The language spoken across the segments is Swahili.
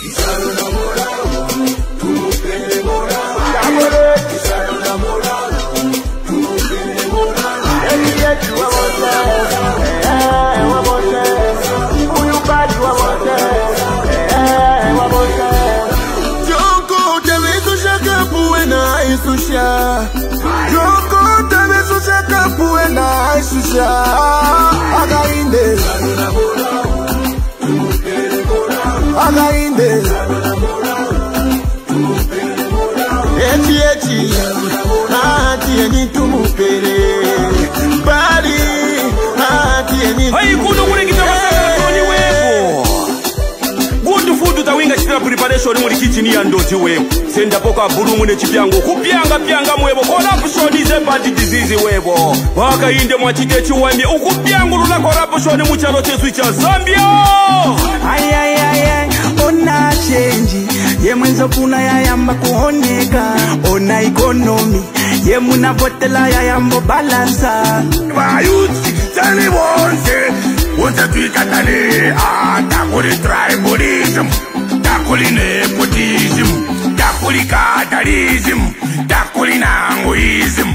preparation muri kitchen ya ndoti webo senda poka bulu mune chipyango kupyanga pyanga mwebo corruption ze bad disease webo waka inde mwachike chiwambi ukupyangu lula corruption mu chalo chesu cha Zambia ay ona change ye mwenzo kuna ya yamba kuoneka ona economy ye muna botela ya yambo balansa wa youth tell wonse wonse tuikatane takuri tribalism takuri nepotism takuri catalism takuri nangoism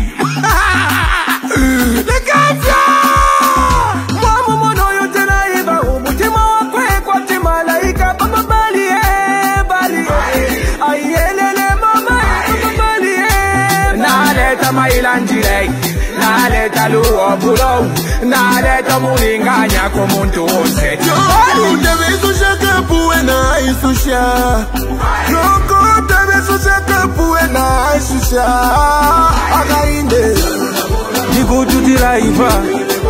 lekafya mama mono yote na iba umutima wakwe kwa timalaika baba Bally Bally ayelele mama Bally naleta mailanjile naleta luo bulo naleta mulinganya kwa muntu wose Utebesu shaka puwe na isusha Yoko utebesu shaka puwe na isusha Againde Nigudu diraiva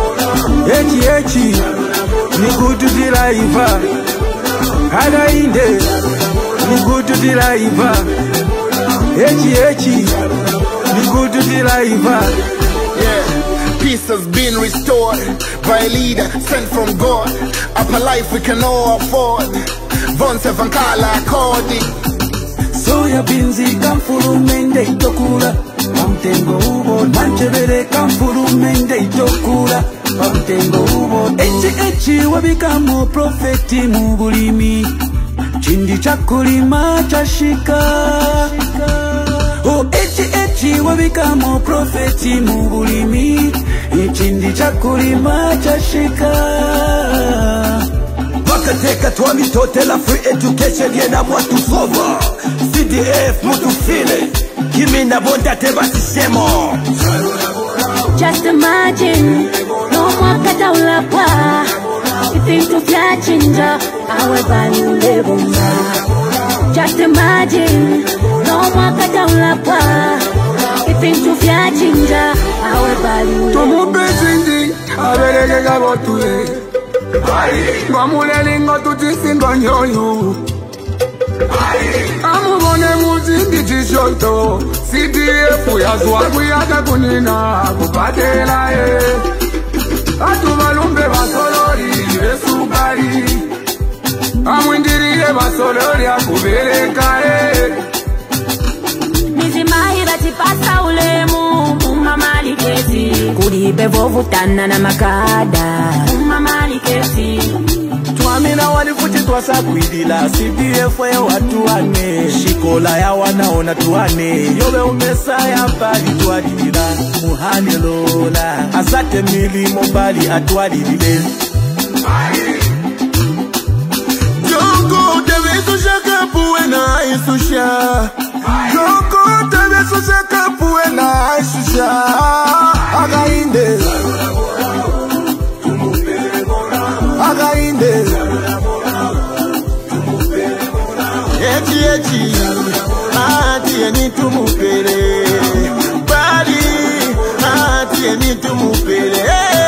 Echi Nigudu diraiva Againde Nigudu diraiva Echi Nigudu diraiva. Peace has been restored by a leader sent from God. Up a life we can all afford. Vonse vankala according. Soya binzi kamfuru mende itokura Pamtengo ubo manchevere kamfuru mende itokura Pamtengo ubo Echi wabikamo profeti mubulimi Chindi chakulima chashika Oh echi wabikamo profeti mubulimi Chindi chakulima chashika Wakateka tuwa mitote la free education yena mwatu sova CDF mutu file Kimi na bonda teba sisemo Just imagine No mwakata ulapa Ifintu fya chinja Awe Bally ulebonga Just imagine No mwakata ulapa Ifintu fya chinja Awe Bally ulebonga Tumupe chindi Aberege gabotue Bamulelingo tutisindwa nyoyu Amubone muzindi chishoto CDF yazwa kuyaka kunina kupatela Atubalumbe basolori besukari Amwindiriye basolori akubereka Nizimahira tipasa ulemu Umamali kesi Kuribe vovutana na makada Umamali kesi Tuamina walifuti tuwasa kuidila CDF ya watu wane Shikola ya wanaona tuwane Yobe umesa ya Bally tuadila Muhane lola Asate milimo Bally atuadilile Yoko utebesu shaka puwe na isusha Yoko utebesu shaka puwe na isusha Againde Againde Echi Atiye ni tumupele Bally Atiye ni tumupele